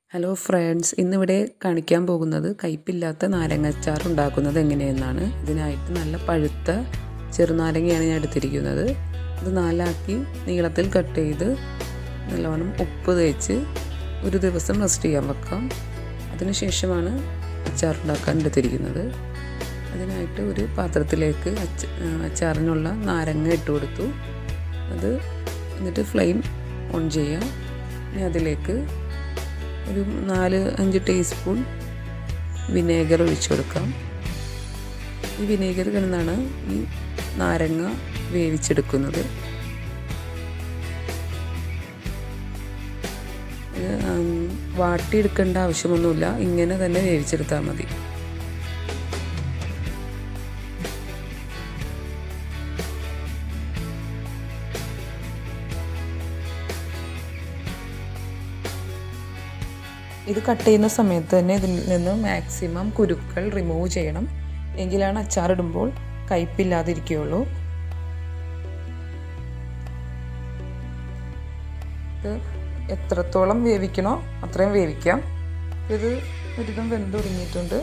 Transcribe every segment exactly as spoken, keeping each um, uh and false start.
Hello friends, ഇന്നിവിടെ കാണിക്കാൻ പോകുന്നത് കയ്പില്ലാത്ത നാരങ്ങ അച്ചാർ ഉണ്ടാക്കുന്നത് എങ്ങനെയെന്നാണ്. ഇതിനായിട്ട് നല്ല പഴുത്ത ചെറുനാരങ്ങയാണ് ഞാൻ എടുത്തിരിക്കുന്നത്. ഇത് നാലാക്കി നീളത്തിൽ കട്ട് ചെയ്ത് നല്ലവണ്ണം ഉപ്പ് തേച്ച് ഒരു ദിവസം റെസ്റ്റ് ചെയ്യാൻ വെക്കാം. അതിനുശേഷമാണ് അച്ചാർ ഉണ്ടാക്കാൻ എടുത്തിരിക്കുന്നത്. അതിനായിട്ട് ഒരു പാത്രത്തിലേക്ക് അച്ച അച്ചാറിനുള്ള നാരങ്ങ ഇട്ട് കൊടുത്തു. അത് എന്നിട്ട് ഫ്ലെയിം ഓൺ ചെയ്യാം. ഇനി അതിലേക്ക് ഒരു നാല് അഞ്ച് ടീസ്പൂൺ വിനേഗർ ഒഴിച്ചു കൊടുക്കാം. ഈ വിനേഗർ കിടന്നാണ് ഈ നാരങ്ങ വേവിച്ചെടുക്കുന്നത്. വാട്ടിയെടുക്കേണ്ട ആവശ്യമൊന്നുമില്ല, ഇങ്ങനെ തന്നെ വേവിച്ചെടുത്താൽ മതി. ഇത് കട്ട് ചെയ്യുന്ന സമയത്ത് തന്നെ ഇതിൽ നിന്ന് മാക്സിമം കുരുക്കൾ റിമൂവ് ചെയ്യണം. എങ്കിലാണ് അച്ചാറിടുമ്പോൾ കയ്പില്ലാതിരിക്കുകയുള്ളൂ. ഇത് എത്രത്തോളം വേവിക്കണോ അത്രയും വേവിക്കാം. ഇത് ഒരുവിധം വെന്തൊടുങ്ങിയിട്ടുണ്ട്.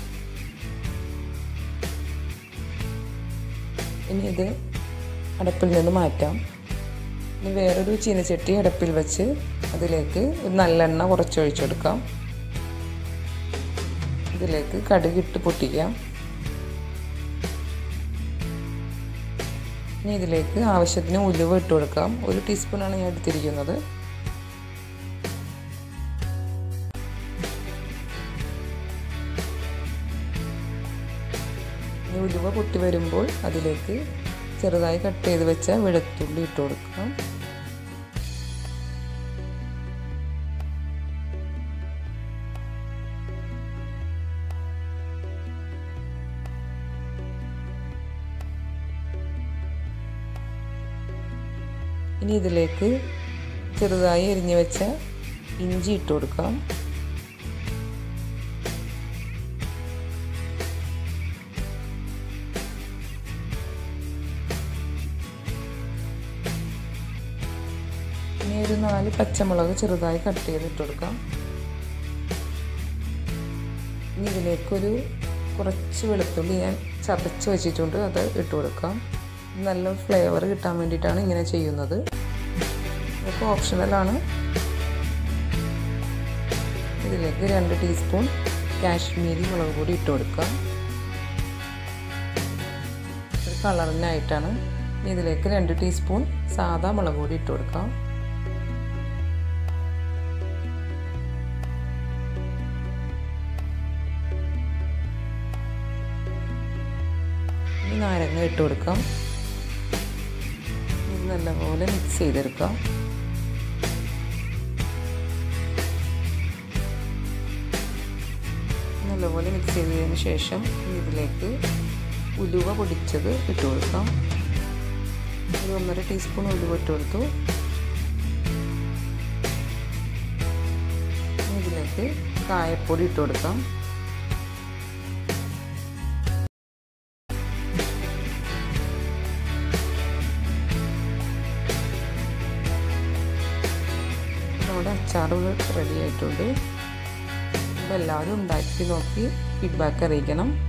ഇനി ഇത് അടപ്പിൽ നിന്ന് മാറ്റാം. ഇനി വേറൊരു ചീനച്ചട്ടി അടപ്പിൽ വെച്ച് അതിലേക്ക് ഒരു നല്ലെണ്ണ കുറച്ചൊഴിച്ചു കൊടുക്കാം. ഇതിലേക്ക് കടുകിട്ട് പൊട്ടിക്കാം. ഇനി ഇതിലേക്ക് ആവശ്യത്തിന് ഉലുവ ഇട്ട് കൊടുക്കാം. ഒരു ടീസ്പൂണാണ് ഞാൻ എടുത്തിരിക്കുന്നത്. ഇനി ഉലുവ പൊട്ടി വരുമ്പോൾ അതിലേക്ക് ചെറുതായി കട്ട് ചെയ്ത് വെച്ച വെളുത്തുള്ളി ഇട്ട് കൊടുക്കാം. ഇനി ഇതിലേക്ക് ചെറുതായി എരിഞ്ഞു വെച്ച ഇഞ്ചി ഇട്ട് കൊടുക്കാം. ഇനി ഒരു നാല് പച്ചമുളക് ചെറുതായി കട്ട് ചെയ്തിട്ട് കൊടുക്കാം. ഇനി ഇതിലേക്കൊരു കുറച്ച് വെളുത്തുള്ളി ഞാൻ ചതച്ച് വെച്ചിട്ടുണ്ട്, അത് ഇട്ട് കൊടുക്കാം. നല്ല ഫ്ലേവർ കിട്ടാൻ വേണ്ടിയിട്ടാണ് ഇങ്ങനെ ചെയ്യുന്നത്. ഇതൊക്കെ ഓപ്ഷണലാണ്. ഇതിലേക്ക് രണ്ട് ടീസ്പൂൺ കാശ്മീരി മുളക് പൊടി ഇട്ട് കൊടുക്കാം. ഒരു കളറിനായിട്ടാണ്. ഇതിലേക്ക് രണ്ട് ടീസ്പൂൺ സാദാ മുളക് പൊടി ഇട്ട് കൊടുക്കാം. ഇനി നാരങ്ങ ഇട്ട് കൊടുക്കാം. നല്ലപോലെ മിക്സ് ചെയ്തെടുക്കാം. നല്ലപോലെ മിക്സ് ചെയ്തതിന് ശേഷം ഇതിലേക്ക് ഉലുവ പൊടിച്ചത് ഇട്ട് കൊടുക്കാം. ഒരു ഒന്നര ടീസ്പൂൺ ഉലുവ ഇട്ട് കൊടുത്തു. ഇതിലേക്ക് കായപ്പൊടി ഇട്ട് കൊടുക്കാം. നമ്മുടെ അച്ചാർ റെഡി ആയിട്ടുണ്ട്. അപ്പോൾ എല്ലാവരും ഉണ്ടാക്കി നോക്കി ഫീഡ്ബാക്ക് അറിയിക്കണം.